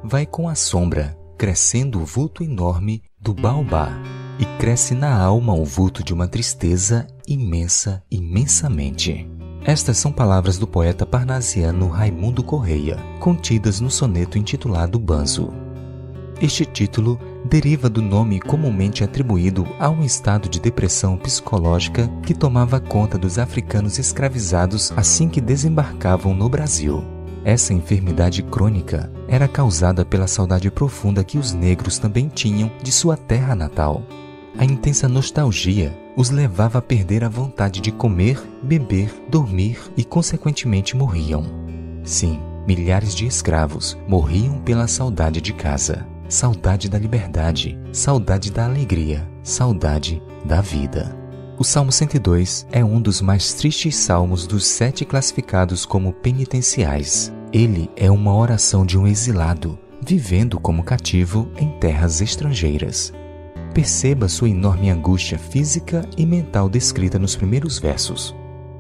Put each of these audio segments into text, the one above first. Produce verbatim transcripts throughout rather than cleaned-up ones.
vai com a sombra, crescendo o vulto enorme do baobá, e cresce na alma o vulto de uma tristeza imensa, imensamente. Estas são palavras do poeta parnasiano Raimundo Correia, contidas no soneto intitulado Banzo. Este título deriva do nome comumente atribuído a um estado de depressão psicológica que tomava conta dos africanos escravizados assim que desembarcavam no Brasil. Essa enfermidade crônica era causada pela saudade profunda que os negros também tinham de sua terra natal. A intensa nostalgia os levava a perder a vontade de comer, beber, dormir e, consequentemente, morriam. Sim, milhares de escravos morriam pela saudade de casa, saudade da liberdade, saudade da alegria, saudade da vida. O Salmo cento e dois é um dos mais tristes salmos dos sete classificados como penitenciais. Ele é uma oração de um exilado, vivendo como cativo em terras estrangeiras. Perceba sua enorme angústia física e mental descrita nos primeiros versos.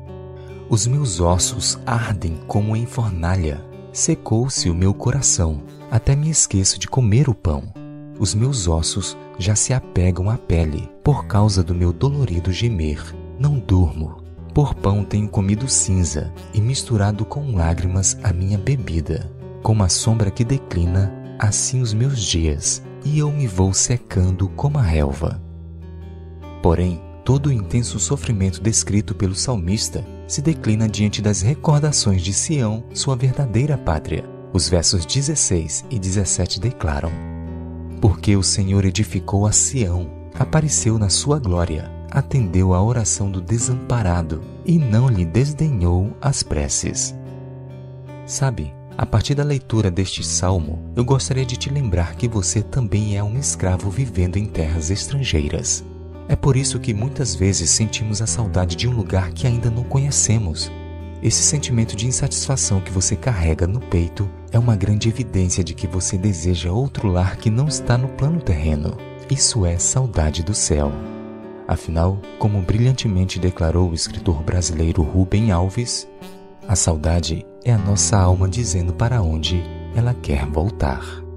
Os meus ossos ardem como em fornalha, secou-se o meu coração, até me esqueço de comer o pão. Os meus ossos já se apegam à pele, por causa do meu dolorido gemer. Não durmo, por pão tenho comido cinza, e misturado com lágrimas a minha bebida. Como a sombra que declina, assim os meus dias, e eu me vou secando como a relva. Porém, todo o intenso sofrimento descrito pelo salmista se declina diante das recordações de Sião, sua verdadeira pátria. Os versos dezesseis e dezessete declaram: Porque o Senhor edificou a Sião, apareceu na sua glória, atendeu à oração do desamparado e não lhe desdenhou as preces. Sabe, a partir da leitura deste salmo, eu gostaria de te lembrar que você também é um escravo vivendo em terras estrangeiras. É por isso que muitas vezes sentimos a saudade de um lugar que ainda não conhecemos. Esse sentimento de insatisfação que você carrega no peito é uma grande evidência de que você deseja outro lar que não está no plano terreno. Isso é saudade do céu. Afinal, como brilhantemente declarou o escritor brasileiro Rubem Alves, a saudade é a nossa alma dizendo para onde ela quer voltar.